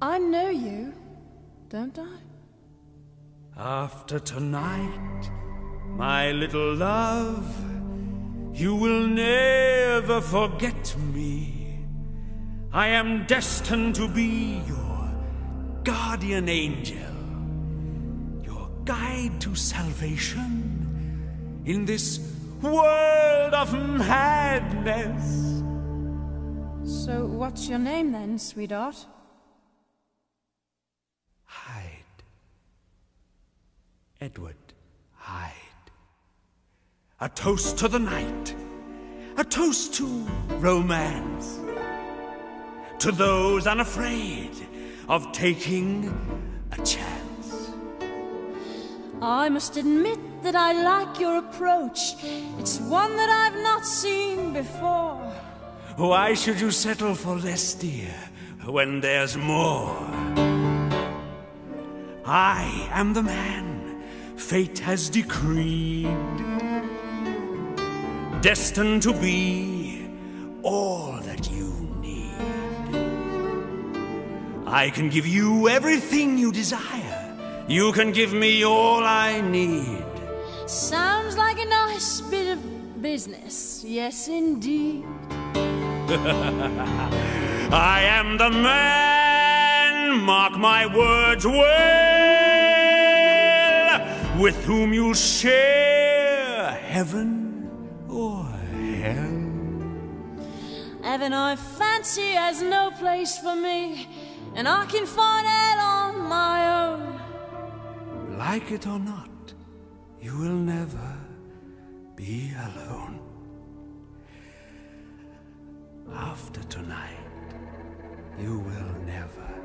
I know you, don't I? After tonight, my little love, you will never forget me. I am destined to be your guardian angel, your guide to salvation in this world of madness. So what's your name then, sweetheart? Hyde. Edward Hyde. A toast to the night. A toast to romance. To those unafraid of taking a chance. I must admit that I like your approach. It's one that I've not seen before. Why should you settle for less, dear, when there's more? I am the man fate has decreed, destined to be all that you need. I can give you everything you desire. You can give me all I need. Sounds like a nice bit of business. Yes, indeed. I am the man, mark my words well, with whom you'll share heaven or hell. Heaven, I fancy, has no place for me, and I can find it on my own. Like it or not, you will never be alone. After tonight, you will never